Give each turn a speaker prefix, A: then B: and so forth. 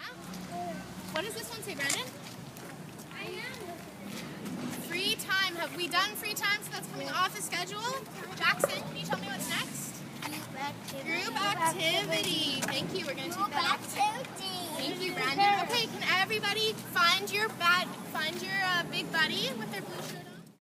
A: What does this one say, Brandon? Free time. Have we done free time? So that's coming off the schedule. Jackson, can you tell me what's next? Group activity. Thank you. We're going to take that off. Thank you, Brandon. Okay, can everybody find your big buddy with their blue shirt on?